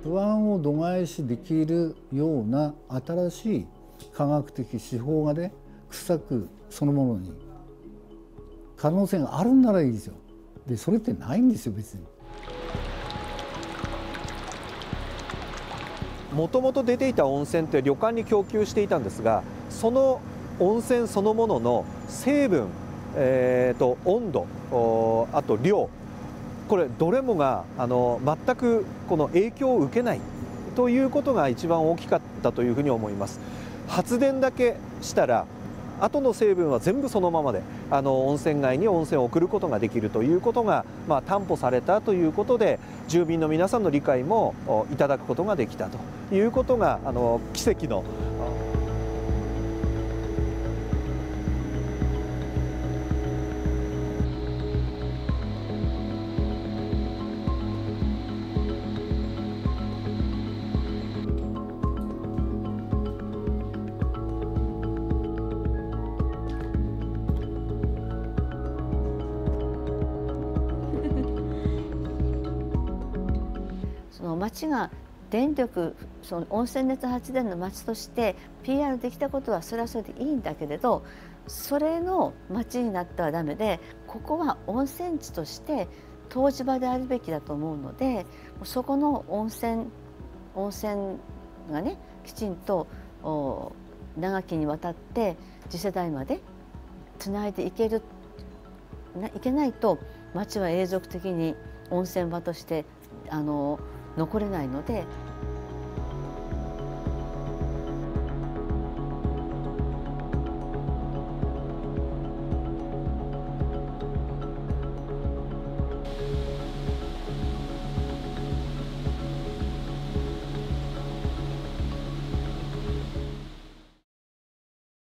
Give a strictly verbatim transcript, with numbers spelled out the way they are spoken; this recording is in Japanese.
不安を度外視できるような新しい科学的手法がね、掘削そのものに可能性があるんならいいですよ。でそれってないんですよ別に。 もともと出ていた温泉って旅館に供給していたんですが、その温泉そのものの成分、えー、と温度、あと量、これどれもがあの全くこの影響を受けないということが一番大きかったというふうに思います。発電だけしたら後の成分は全部そのままであの温泉街に温泉を送ることができるということが、まあ、担保されたということで、住民の皆さんの理解もいただくことができたということがあの奇跡の。 その町が電力、その温泉熱発電の町として ピーアール できたことはそれはそれでいいんだけれど、それの町になってはダメで、ここは温泉地として湯治場であるべきだと思うので、そこの温泉温泉がねきちんと長きにわたって次世代までつないでいけるいけないと、町は永続的に温泉場としてあの残れないので。